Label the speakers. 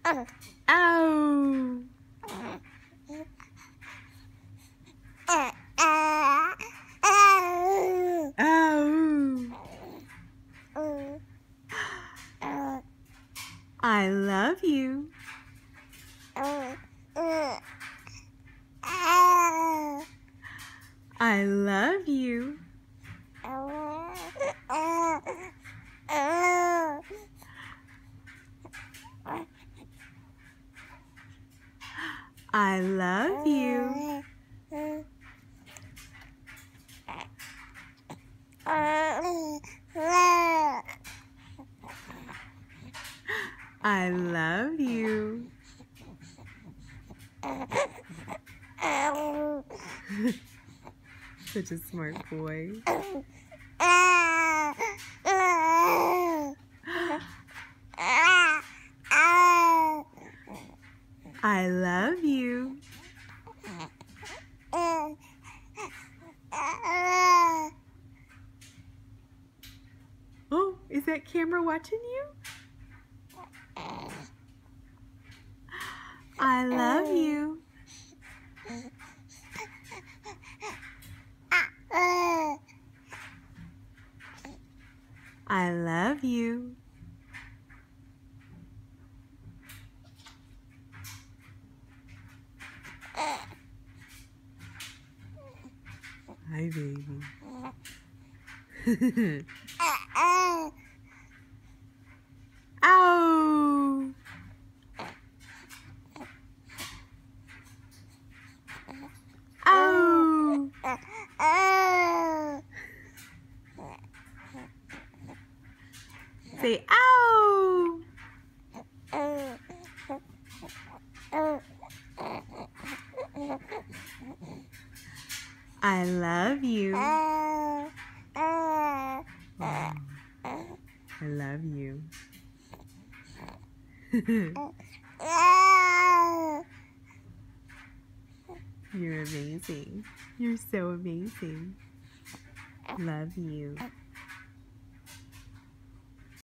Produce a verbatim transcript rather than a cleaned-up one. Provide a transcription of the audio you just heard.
Speaker 1: Ow! Ow! I love you. I love you. I love you. I love you. Such a smart boy. I love you. Oh, is that camera watching you? I love you. I love you. Hi, baby. Ow! Ow! Say ow! I love you. Wow. I love you. You're amazing. You're so amazing. Love you.